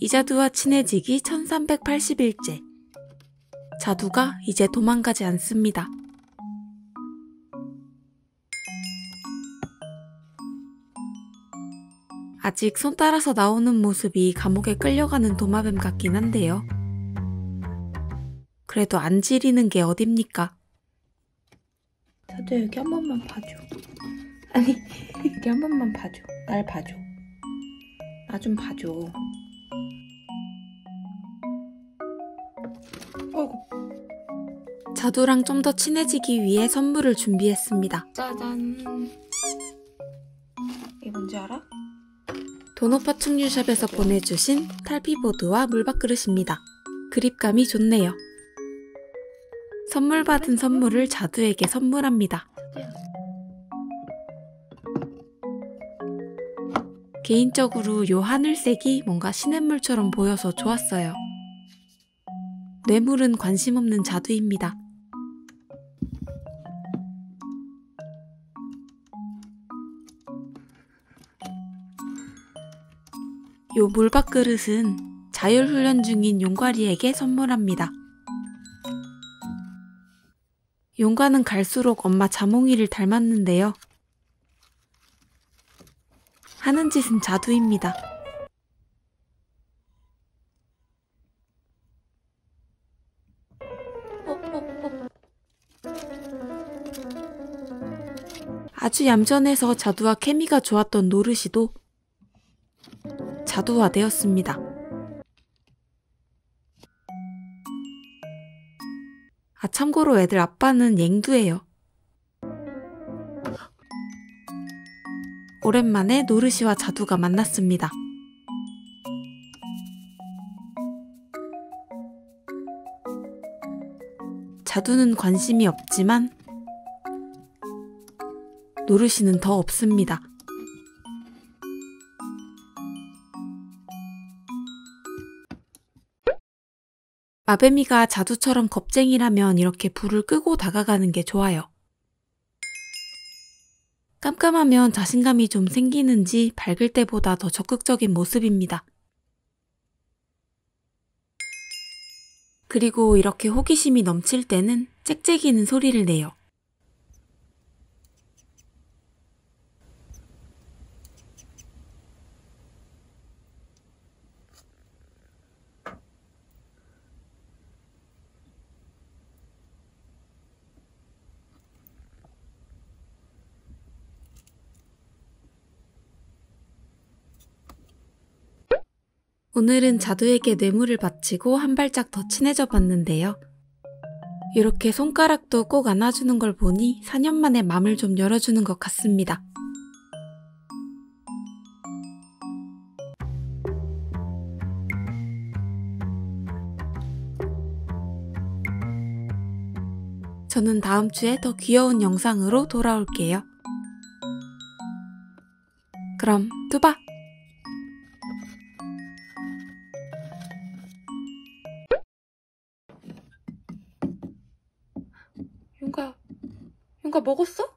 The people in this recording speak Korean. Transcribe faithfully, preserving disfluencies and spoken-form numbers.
이자두와 친해지기 천삼백팔십일째. 자두가 이제 도망가지 않습니다. 아직 손 따라서 나오는 모습이 감옥에 끌려가는 도마뱀 같긴 한데요. 그래도 안 지리는 게 어딥니까? 자두 여기 한 번만 봐줘. 아니 여기 한 번만 봐줘. 날 봐줘. 나 좀 봐줘. 어이구. 자두랑 좀 더 친해지기 위해 선물을 준비했습니다. 짜잔. 이게 뭔지 알아? 도노파충류샵에서 보내주신 탈피보드와 물밥그릇입니다. 그립감이 좋네요. 선물 받은 선물을 자두에게 선물합니다. 개인적으로 요 하늘색이 뭔가 시냇물처럼 보여서 좋았어요. 뇌물은 관심 없는 자두입니다. 요 물밥그릇은 자율훈련 중인 용과리에게 선물합니다. 용과는 갈수록 엄마 자몽이를 닮았는데요. 하는 짓은 자두입니다. 아주 얌전해서 자두와 케미가 좋았던 노르시도 자두화되었습니다. 아, 참고로 애들 아빠는 앵두예요. 오랜만에 노르시와 자두가 만났습니다. 자두는 관심이 없지만 노르시는 더 없습니다. 마뱀이가 자두처럼 겁쟁이라면 이렇게 불을 끄고 다가가는 게 좋아요. 깜깜하면 자신감이 좀 생기는지 밝을 때보다 더 적극적인 모습입니다. 그리고 이렇게 호기심이 넘칠 때는 짹짹이는 소리를 내요. 오늘은 자두에게 뇌물을 바치고 한 발짝 더 친해져 봤는데요. 이렇게 손가락도 꼭 안아주는 걸 보니 사 년 만에 맘을 좀 열어주는 것 같습니다. 저는 다음 주에 더 귀여운 영상으로 돌아올게요. 그럼 뚜바! 용가, 용가 먹었어?